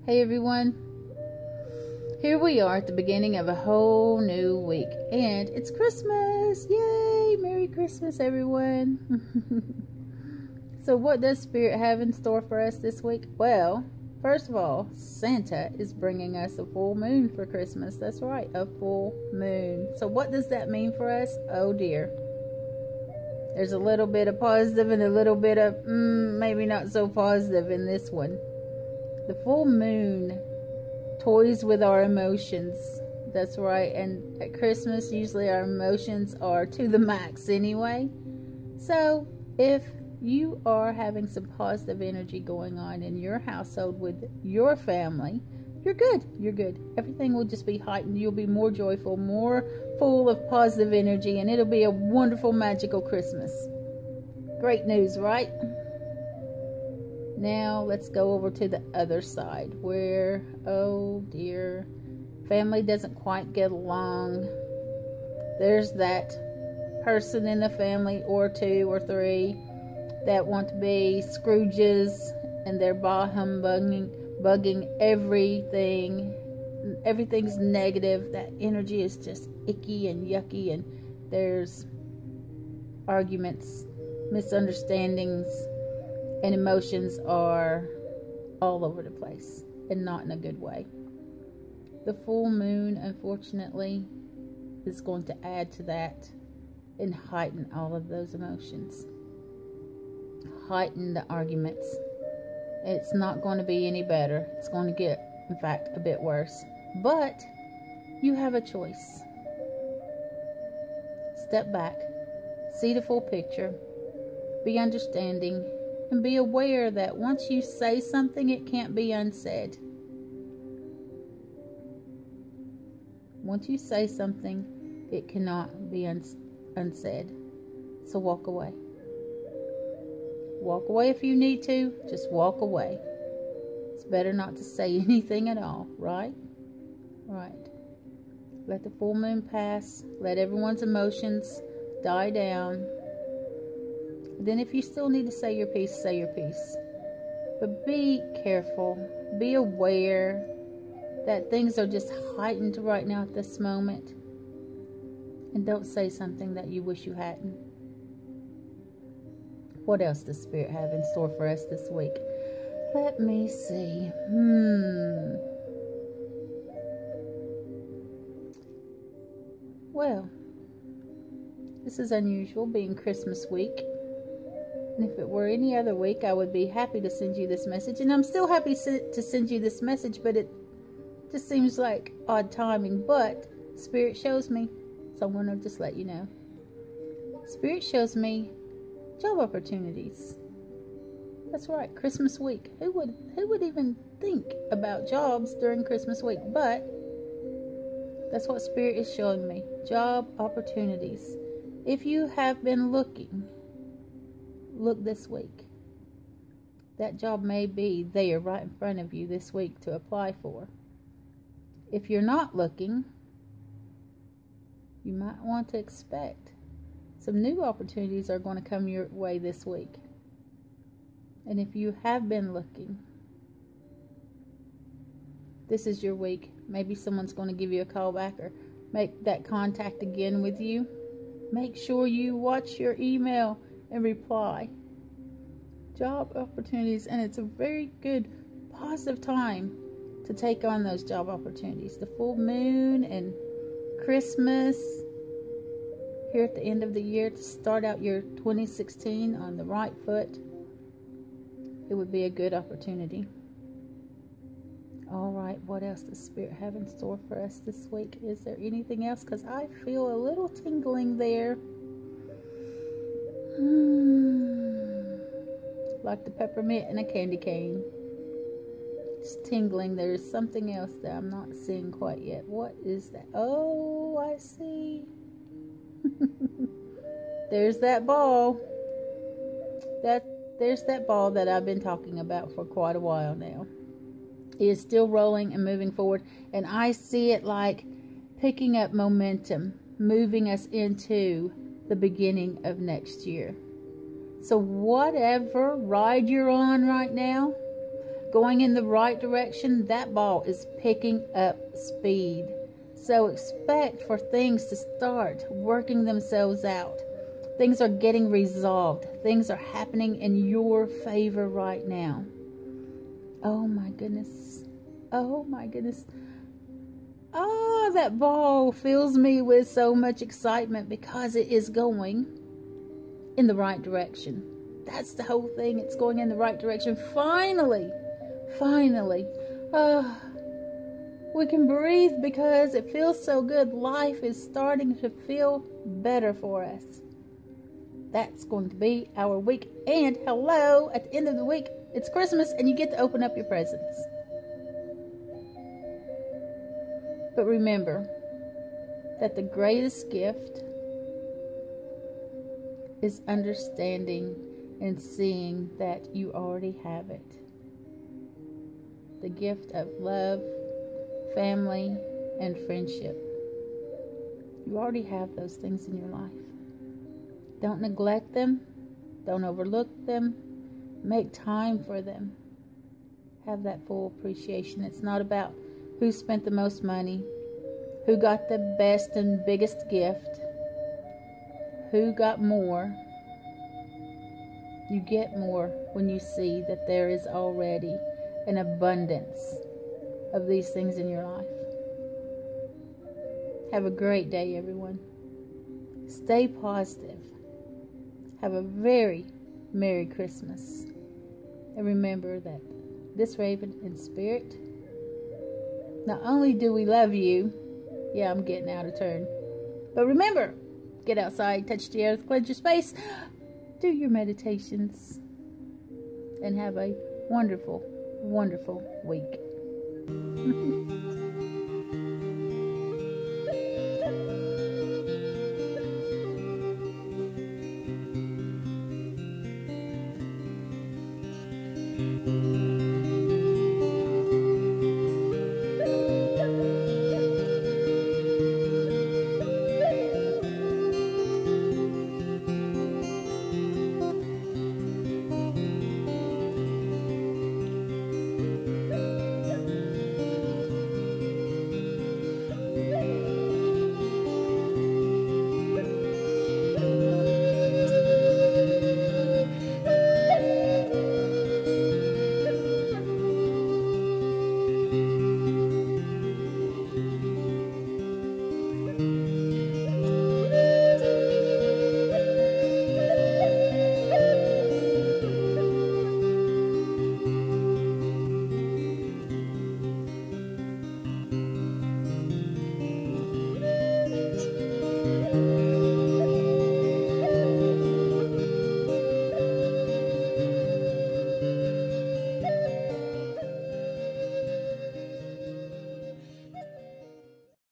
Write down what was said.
Hey everyone, here we are at the beginning of a whole new week, and it's Christmas! Yay! Merry Christmas, everyone! So what does Spirit have in store for us this week? Well, first of all, Santa is bringing us a full moon for Christmas. That's right, a full moon. So what does that mean for us? Oh dear. There's a little bit of positive and a little bit of maybe not so positive in this one. The full moon toys with our emotions. That's right. And at Christmas, usually our emotions are to the max anyway. So if you are having some positive energy going on in your household with your family, you're good. You're good. Everything will just be heightened. You'll be more joyful, more full of positive energy, and it'll be a wonderful, magical Christmas. Great news, right? Now let's go over to the other side where, oh dear, family doesn't quite get along. There's that person in the family, or two or three, that want to be Scrooges, and they're bugging everything. Everything's negative. That energy is just icky and yucky, and there's arguments, misunderstandings, and emotions are all over the place, and not in a good way. The full moon, unfortunately, is going to add to that and heighten all of those emotions. Heighten the arguments. It's not going to be any better. It's going to get, in fact, a bit worse. But you have a choice. Step back. See the full picture. Be understanding. And be aware that once you say something, it can't be unsaid. Once you say something, it cannot be unsaid. So walk away. Walk away if you need to. Just walk away. It's better not to say anything at all, right? Right. Let the full moon pass. Let everyone's emotions die down. Then if you still need to say your piece, say your piece. But be careful. Be aware that things are just heightened right now at this moment. And don't say something that you wish you hadn't. What else does Spirit have in store for us this week? Let me see. Well, this is unusual, being Christmas week. And if it were any other week, I would be happy to send you this message. And I'm still happy to send you this message, but it just seems like odd timing. But Spirit shows me, so I'm going to just let you know. Spirit shows me job opportunities. That's right, Christmas week. Who would even think about jobs during Christmas week? But that's what Spirit is showing me. Job opportunities. If you have been looking, look this week. That job may be there right in front of you this week to apply for. If you're not looking, you might want to expect some new opportunities are going to come your way this week. And if you have been looking, this is your week. Maybe someone's going to give you a call back or make that contact again with you. Make sure you watch your email and reply. Job opportunities, and it's a very good positive time to take on those job opportunities. The full moon and Christmas here at the end of the year, to start out your 2016 on the right foot, it would be a good opportunity. All right, what else does Spirit have in store for us this week? Is there anything else? Because I feel a little tingling there. Like the peppermint in a candy cane. It's tingling. There's something else that I'm not seeing quite yet. What is that? Oh, I see. There's that ball. There's that ball that I've been talking about for quite a while now. It is still rolling and moving forward, and I see it like picking up momentum, moving us into the beginning of next year. So whatever ride you're on right now, going in the right direction. That ball is picking up speed. So expect for things to start working themselves out. Things are getting resolved. Things are happening in your favor right now. Oh my goodness. Oh my goodness. Oh, that ball fills me with so much excitement because it is going in the right direction. That's the whole thing. It's going in the right direction. Finally. Finally. We can breathe because it feels so good. Life is starting to feel better for us. That's going to be our week. And hello, at the end of the week, it's Christmas and you get to open up your presents. But remember that the greatest gift is understanding and seeing that you already have it. The gift of love, family, and friendship. You already have those things in your life. Don't neglect them. Don't overlook them. Make time for them. Have that full appreciation. It's not about who spent the most money, who got the best and biggest gift, who got more. You get more when you see that there is already an abundance of these things in your life. Have a great day, everyone. Stay positive. Have a very Merry Christmas. And remember that this Raven in spirit, not only do we love you, yeah, I'm getting out of turn, but remember, get outside, touch the earth, cleanse your space, do your meditations, and have a wonderful, wonderful week.